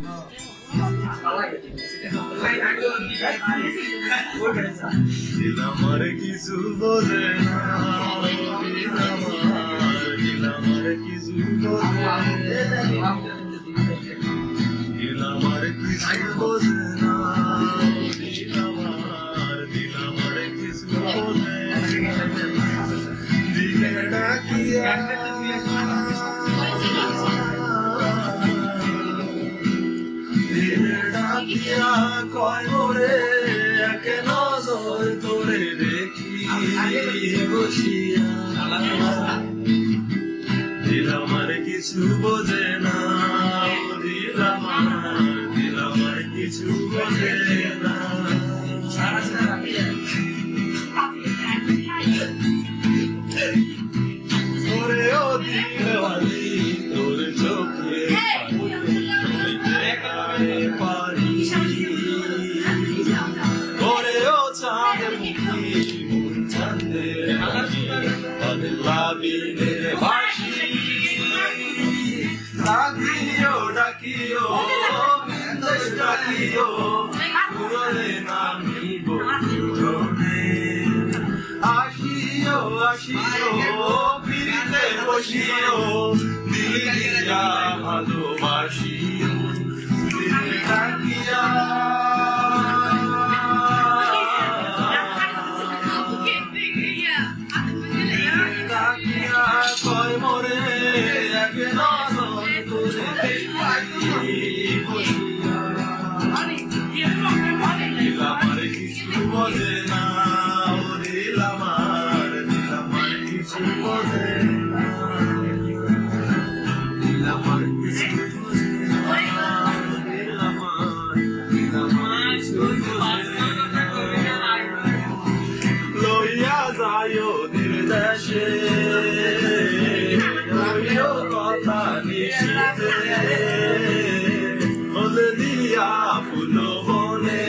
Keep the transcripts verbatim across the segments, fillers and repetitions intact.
আমার কিছু বোঝে না আমার কিছু বোঝে আমার কিছু বোঝে না আমার দিল আমার কিছু বোঝে দিলে ডাকিয়া দিলে ডাকিয়া কয় মোরে একে নজর তোরে দেখি বসিয়া দিল আমার কিছু বোঝে না দিল আমার দিল আমার কিছু বোঝে না তোরে ও দিলওয়ালি তোর চোখে পারি তোরে ও চাঁদ মুখী মন চাঁদে লাবিনে বাসি ডাকিও ডাকিও ডাকিও পুরনে নামিব আসিও আসিও ফিরিতে বসিও দিলিয়া ভালোবাসিও ডাকিয়া ডাকিয়া কয় মোরে একে নজর তোরে দেখি বসিয়া দিল আমার কিছু বোঝে না দিল আমার দিল আমার কিছু বোঝে না দিল আমার কিছু বোঝে না দিল আমার দিল আমার কিছু বোঝে না লইয়া যাইও দিল দেশে লইও কথা নিশিতে বলে দিয়া ফুল বনে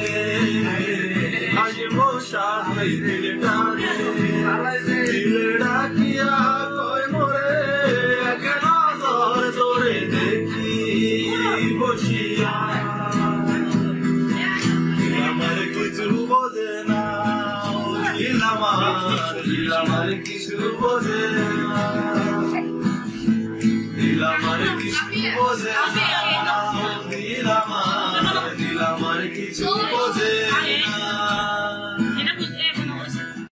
সাহাই দিল টানে দিল ডাকিয়া কয় মোরে একে নজর তোরে দেখি বসিয়া আমার কিছু বোঝে না দিল আমার দিল আমার কিছু বোঝে না দিল আমার কিছু বোঝে না